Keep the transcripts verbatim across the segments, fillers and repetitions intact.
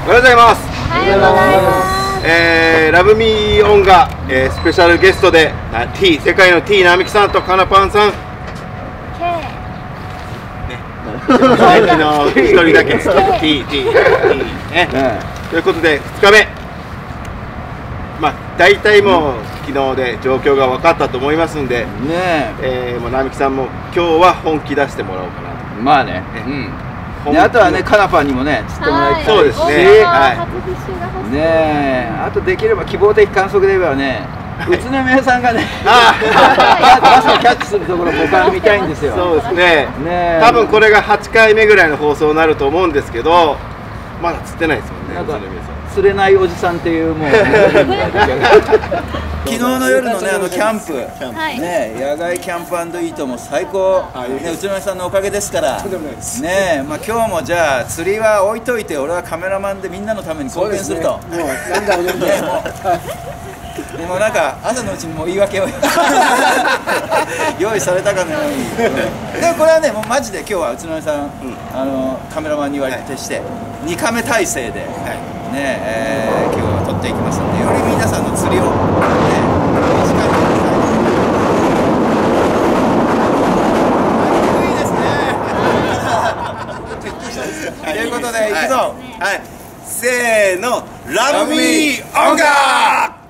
おはようございます。 おはようございます。 えー、ラブミーオンが、えー、スペシャルゲストで T 世界の T 並木さんとカナパンさん。K の一人だけ T T T ね。ということでふつかめ。まあ大体もう昨日で状況が分かったと思いますんで、ねえー、もう並木さんも今日は本気出してもらおうかなと。 まあね。うん。であとはね、カナパンにもね、釣ってもらいたいし、 そうですね。はい。 ねえ、あとできれば希望的観測で言えばね、宇都宮さんがね、 あバスをキャッチするところ僕は見たいんですよ。 そうですね。ね、多分これがはちかいめぐらいの放送になると思うんですけど、まだ釣ってないですもんね。宇都宮さん。釣れないおじさんっていうもう。昨日の夜のね、あのキャンプ、ね、野外キャンプ&イートも最高、ね、宇都宮さんのおかげですから。ね、まあ今日もじゃあ釣りは置いといて、俺はカメラマンでみんなのために貢献すると。もうなんだね、もう。でもなんか朝のうちにもう言い訳を用意されたかのように。でもこれはね、もうマジで今日は宇都宮さん、あのカメラマンに言われてしてにカメ体制で。ねえー、今日は撮っていきますので、より皆さんの釣りを、ね、身近にいいですね。ということで、いくぞ。はい、せーの、ラブミーオンガー。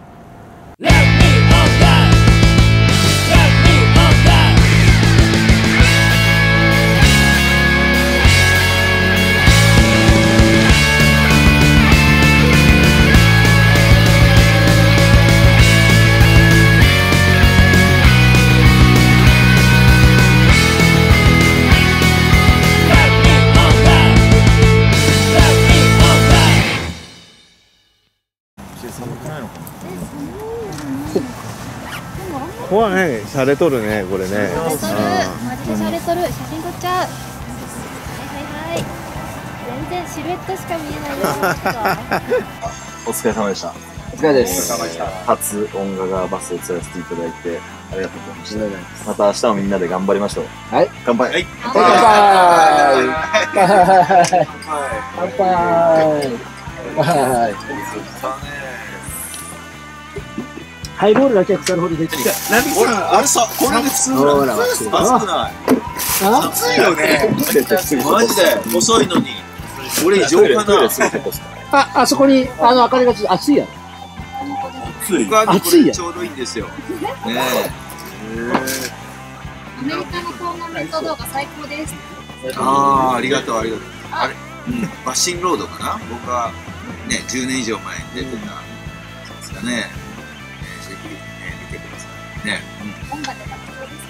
ここはね、シャレとるね、これね。 シャレとる、マジでシャレとる、写真撮っちゃう。はいはいはい。全然シルエットしか見えないよ。 お疲れ様でした。 お疲れです。 初音楽がバスを釣らせていただいてありがとうございました。また明日もみんなで頑張りましょう。はい、乾杯。 乾杯。乾杯。乾杯。ハイボールだけは腐るほどできる。 ナミさん、あれさ、これで普通の熱くない？熱いよね。マジで細いのに。俺異常かな。 あ、あそこにあの明かりがついて熱いやん。 熱い。ちょうどいいんですよ。ねえ。 アメリカのトーナメント動画最高です。 ああ、ありがとうありがとう。あれ、バッシンロードかな。僕はね、じゅうねん以上前に出てたですかね。ね、音楽が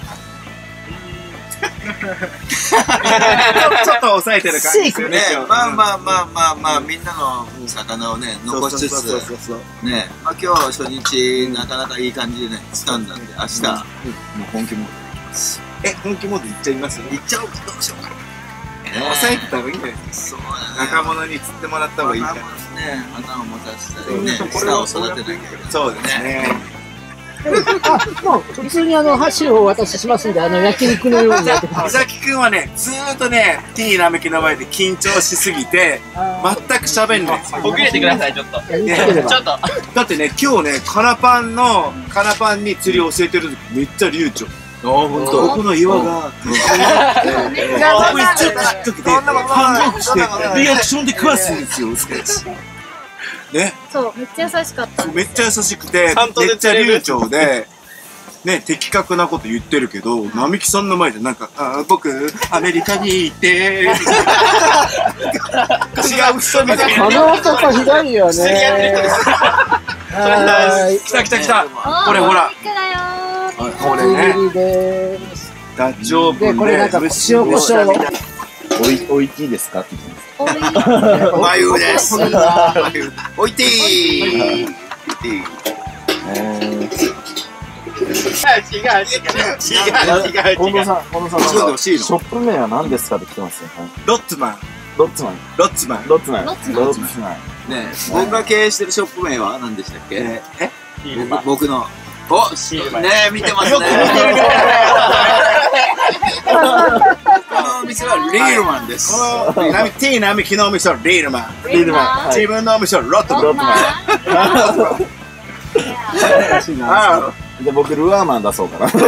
ちょっと抑えてる感じですよね。 まあまあまあまあまあみんなの魚をね残しつつね、まあ今日初日なかなかいい感じでね掴んだんで、明日もう本気モードでいきます。 え、本気モードいっちゃいます？ いっちゃおうか、どうしようか。 抑えてた方がいいんじゃないですか。そうだね。若者に釣ってもらった方がいいから。 ね、頭を持たせたりね、舌を育てなきゃいけない。 そうですね。 あ、もう普通にあの箸をお渡ししますんで、あの焼肉のようにやってください。 伊崎くんはね、ずーっとね、T 並木の前で緊張しすぎて、全く喋んないです。 ほぐれてください、ちょっと。ちょっと。だってね、今日ね、カナパンの、カナパンに釣りを教えてる時めっちゃ流暢。 あ、ほんと。 ここの岩が、ここにちょっと引っ掛けて、ハンドして、リアクションで食わすんですよ。ね、 そう、めっちゃ優しかった。 めっちゃ優しくて、めっちゃ流暢で、ね、的確なこと言ってるけど、並木さんの前でなんか、あ、僕、アメリカに行って、違う人みたいな。 この男ひどいよね。 来た来た来た。これほら。これね。ダッチオープンで、 これなんか塩コショウ。 おい、おいていいですかって言ってます。 まゆです。おいてい。違う違う違う。 近藤さん、近藤さん、ショップ名は何ですかって来てますよ。 ロッツマン。 ロッツマン。 ロッツマン。 ロッツマン。 ロッツマン。 ね、僕が経営してるショップ名は何でしたっけ？え？僕の。お、ね、見てますね。 お店はリールマンです。 この並木並木のお店はリールマン。 リールマン。 自分のお店はロットマン。 ロットマン。 じゃあ僕ルアーマン出そうかな。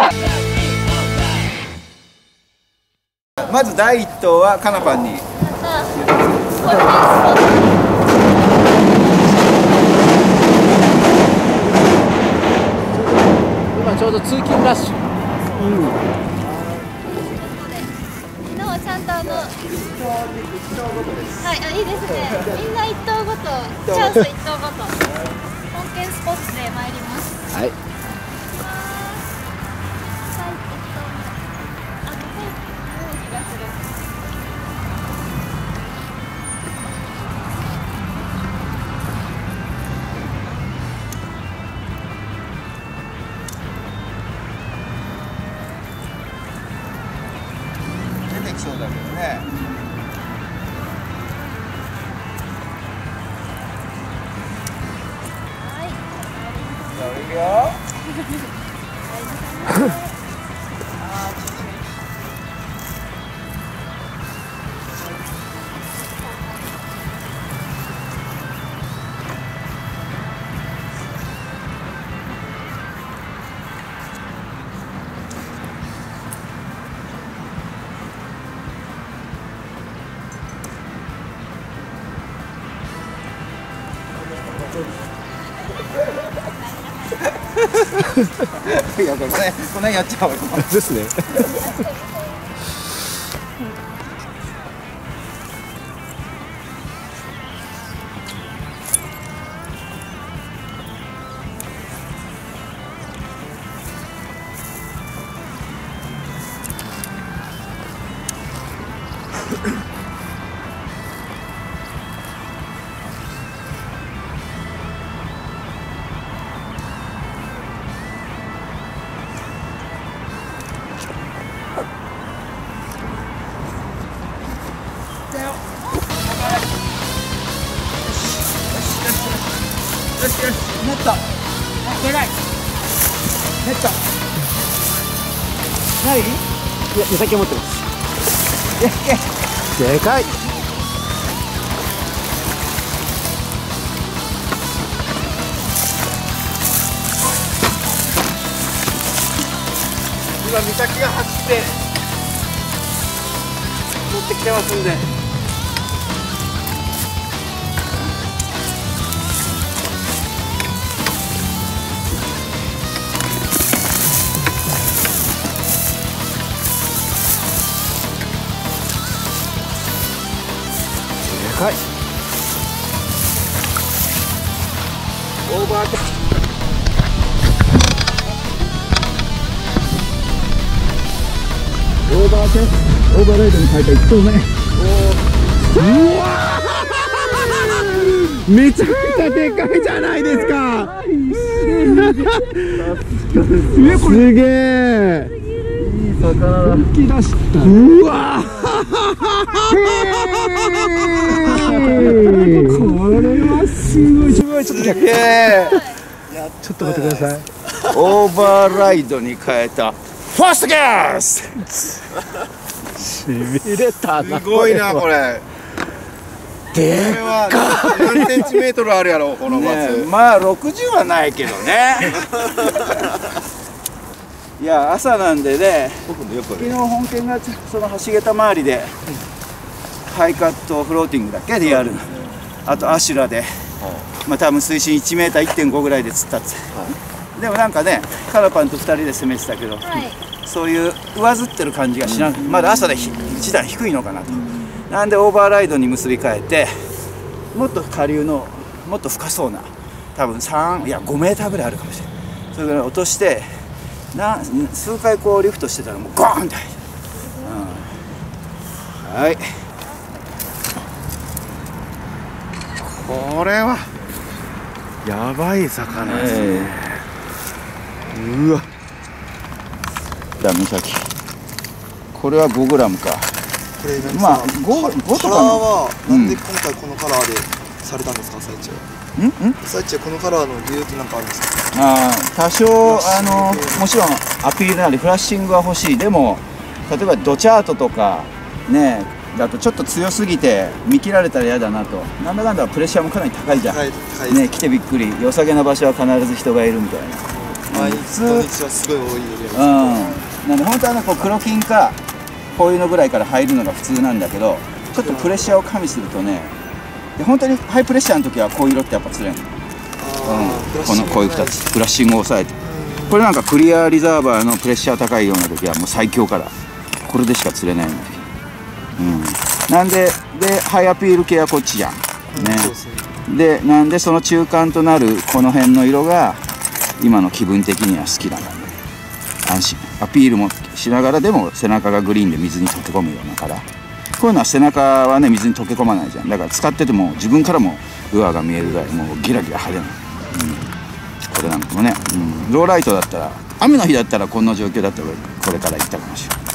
まず第一投はカナパンに。 今ちょうど通勤ラッシュ。うん。 昨日ちゃんとあの、はい、あ、いいですね。みんな一投ごと、チャンス一投ごと。本県スポーツで参ります。 はい。 そうだけどね。 はい。 じゃあいくよ。いやこれこの辺やっちゃうですね。 よしよし、ネット。でかい。ネット。ない？いや、目先持ってます。でかい。 今美咲が走って持ってきてますんで。 はい。オーバーテオーバーテオーバーライドに変えたいっ投目。うわーめちゃくちゃでかいじゃないですか。すげえ。いい魚だ。吹き出した。うわこれはすごい。すごい。ちょっと逆。ちょっと待ってください。 オーバーライドに変えたファーストガス。 しびれたな。 すごいなこれ。 でこれは何センチメートルあるやろこのマス。 ね、まあろくじゅうはないけどね。いや朝なんでね、昨日本県がその橋桁周りでハイカットフローティングだっけでやる、あとアシュラで、まあ多分水深いちメーターいってんごぐらいで釣ったって、でもなんかねカラパンとふたりで攻めてたけど、そういう上ずってる感じがしなくて、まだ朝で一段低いのかなと。なんでオーバーライドに結び替えて、もっと下流のもっと深そうな多分さんいやごメーターぐらいあるかもしれない、それぐらい落としてな数回こうリフトしてたらもうゴーンって入る、うん、はい。 これはやばい魚ですね、えー、うわダメ先これはごグラムか。 これまあごとかのカラーはなんで今回このカラーでされたんですか、朝市は。 んん朝市はこのカラーの理由って何かあるんですか。 あ多少あのもちろんアピールなりフラッシングは欲しい、でも例えばドチャートとかねだとちょっと強すぎて見切られたら嫌だなと。なんだかんだプレッシャーもかなり高いじゃん。ね、来てびっくり、良さげな場所は必ず人がいるみたいな。 毎日土日はすごい多いエリアです。 うん。なんで本当はねこう黒金かこういうのぐらいから入るのが普通なんだけど、ちょっとプレッシャーを加味するとね、で本当にハイプレッシャーの時はこういう色ってやっぱ釣れんの。うん。このこういうふたつフラッシングを抑えて、これなんかクリアリザーバーのプレッシャー高いような時はもう最強からこれでしか釣れないんだよ。うん、なんででハイアピール系はこっちじゃん、ね、でなんでその中間となるこの辺の色が今の気分的には好きなので、安心アピールもしながらでも背中がグリーンで水に溶け込むようなカラー。こういうのは背中はね水に溶け込まないじゃん。だから使ってても自分からもルアーが見えるぐらいもうギラギラ派手な、うん、これなんかもね、うん、ローライトだったら雨の日だったらこんな状況だったらこれから行ったかもしれない。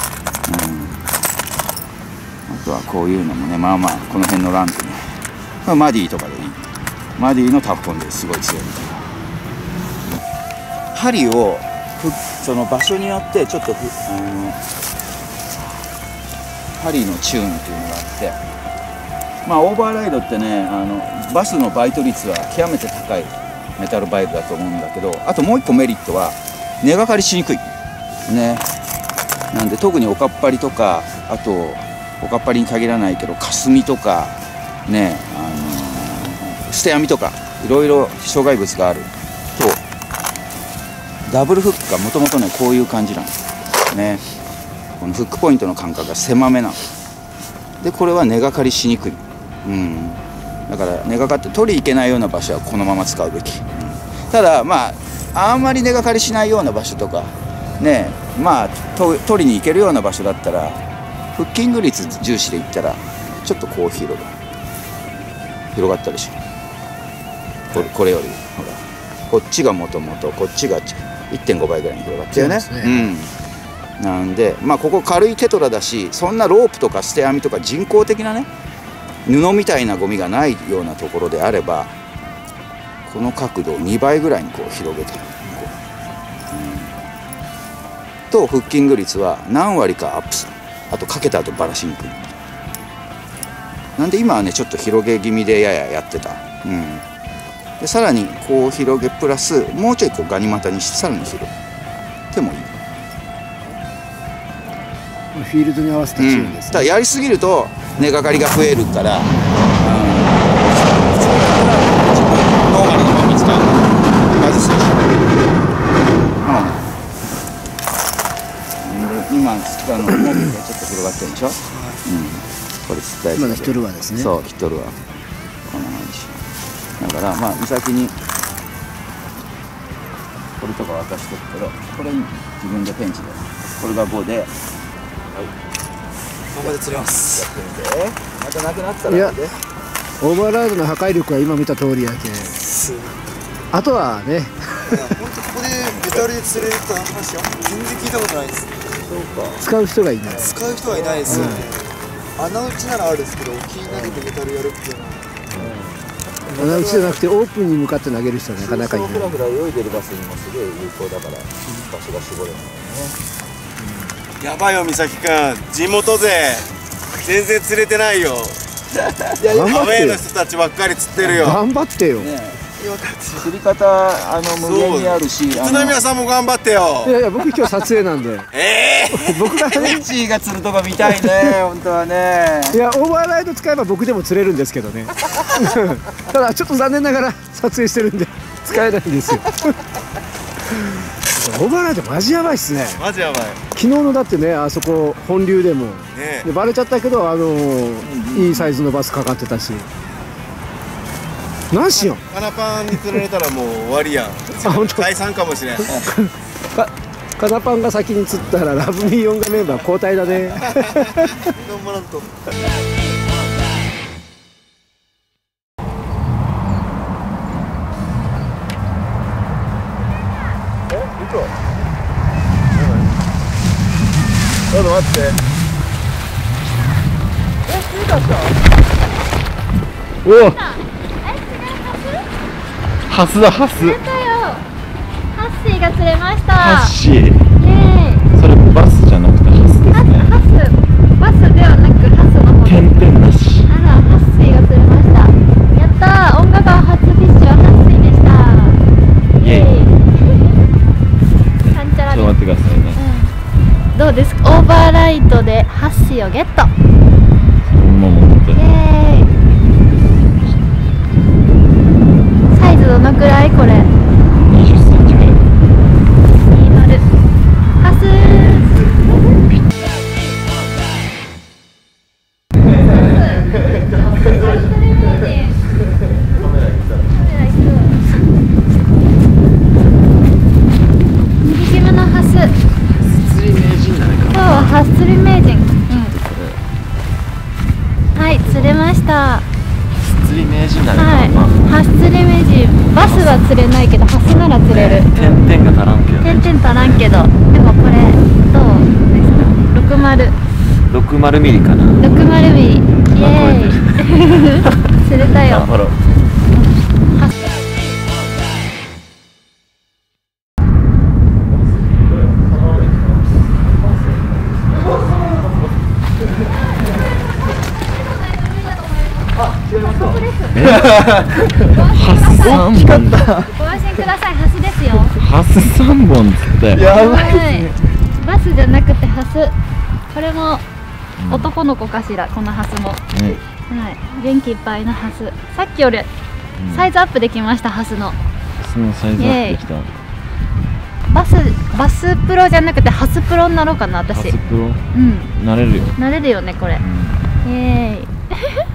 あとはこういうのもね、まあまあこの辺のランプね、まあ、マディとかでいい。マディのタフコンですごい強いみたいな。針をその場所によってちょっとあの針のチューンっていうのがあって、まあオーバーライドってねあのバスのバイト率は極めて高いメタルバイブだと思うんだけど、あともう一個メリットは根がかりしにくいね。なんで特におかっぱりとか、あとおかっぱりに限らないけど霞とかね、あのー、捨て網とかいろいろ障害物があるとダブルフックがもともとねこういう感じなんですね。このフックポイントの間隔が狭めなので、これは根がかりしにくい、うん、だから根がかって取り行けないような場所はこのまま使うべき、うん、ただまああんまり根がかりしないような場所とかね、まあと取りに行けるような場所だったらフッキング率重視でいったらちょっとこう広が広がったでしょ。これ、これよりほらこっちがもともとこっちが いってんご 倍ぐらいに広がったよね。うん、なんでまあここ軽いテトラだし、そんなロープとか捨て網とか人工的なね布みたいなゴミがないようなところであればこの角度をにばいぐらいにこう広げて、うん、とフッキング率は何割かアップする。あとかけた後バラしにくい。なんで今はねちょっと広げ気味でやややってた、うん、でさらにこう広げプラスもうちょいこうガニ股にしてさらに広げてもいい。 フィールドに合わせたチューンですね。 ただやりすぎると根がかりが増えるから、うん、自分ノーマルのまま使う外すでしょ。今釣ったのもちょっと広がってるでしょ、うん、これ釣ったやつ今のヒットルアーですね。 そうヒットルアーこんな感じだから、まあ岬にこれとか渡してるけど、これ自分でペンチでこれがごで、はい、ここで釣れます。 やってみて、またなくなったらいやオーバーライドの破壊力は今見た通りやけ、あとはね本当ここでメタルで釣れるって話は全然聞いたことないです。 使う人がいない。 使う人はいないですよね、うん、穴打ちならあるんですけど、沖に投げてメタルやるっていうのは、 うん、穴打ちじゃなくてオープンに向かって投げる人はなかなかいない。 フラフラ泳いでるバスにもすげえ有効だから、うん、場所が絞れるのね、 うん、やばいよ美咲くん、地元勢全然釣れてないよ。アウェーの人たちばっかり釣ってるよ。 頑張ってよ、ね、 釣り方あの無限にあるし、 宇都宮さんも頑張ってよ。 いやいや僕今日撮影なんでええー、 僕がねエッチーが釣るとこ見たいね本当はね。 いやオーバーライド使えば僕でも釣れるんですけどねただちょっと残念ながら撮影してるんで使えないんですよオーバーライドマジやばいっすね。 マジやばい。 昨日のだってねあそこ本流でも、ね、でバレちゃったけどあのーうん、いいサイズのバスかかってたし、何しよんカナパンに釣られたらもう終わりやん。解散かもしれんかカナパンが先に釣ったらラブミーヨンガメンバー交代だね頑張らんと。 え、嘘？ちょっと待って。え、釣れたっしょ？ おおハスだ、ハス。 釣れたよ。ハッシーが釣れました。 ハッシー。 イエーイ。 それバスじゃなくてハスですね。 です。オーバーライトでハッシーをゲット。イエーイ。サイズどのくらいこれ？にじゅっセンチぐらい。にじゅうハスハッスル名人、うん、はい、釣れました。 釣り名人なのか、 はい、ハッスル名人、バスは釣れないけど、ハスなら釣れる。 点々が足らんけど、 点々足らんけど、でもこれどうですか？ろくじゅう、 ろくじゅうミリかな。 ろくじゅうミリ、イエーイ。釣れたよ。 頑張ろう。 大きかった。ご安心ください、ハスですよ。 ハスさんぼんつって。 やばい。バスじゃなくてハス。これも男の子かしら、このハスも。はい。元気いっぱいのハス。さっきよりサイズアップできました、ハスの。 ハスのサイズアップできた。 バスバスプロじゃなくてハスプロになろうかな、私。 ハスプロ。 うん。 なれるよ。 なれるよね、これ。イエーイ。